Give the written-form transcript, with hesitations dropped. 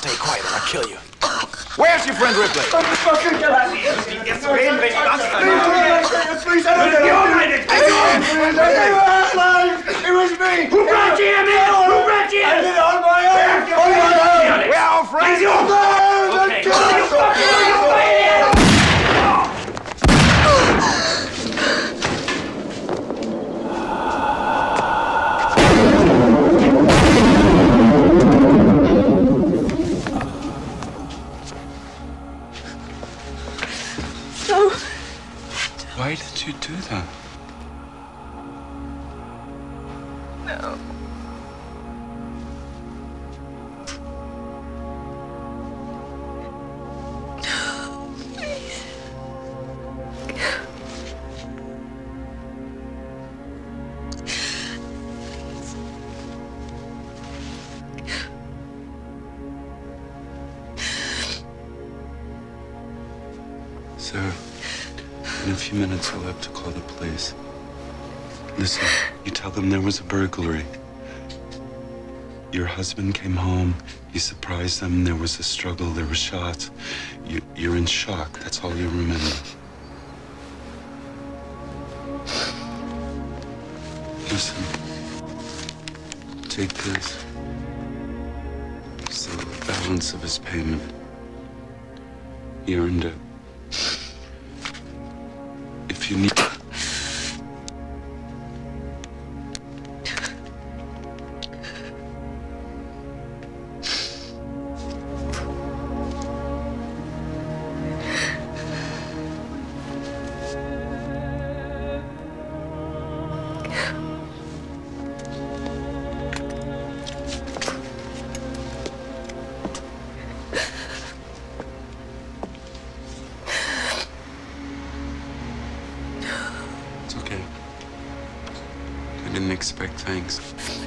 Stay quiet or I'll kill you. Where's your friend Ripley? Please, I don't know. It was me. Who brought you in, man? Who brought you in? I did it on my own. We're all friends. Why did you do that? No. Please. Sarah, in a few minutes I'll have to call the police. Listen, you tell them there was a burglary. Your husband came home, he surprised them, there was a struggle, there were shots. You're in shock, that's all you remember. Listen, take this. It's the balance of his payment. He earned it. If you need... It's okay. I didn't expect thanks.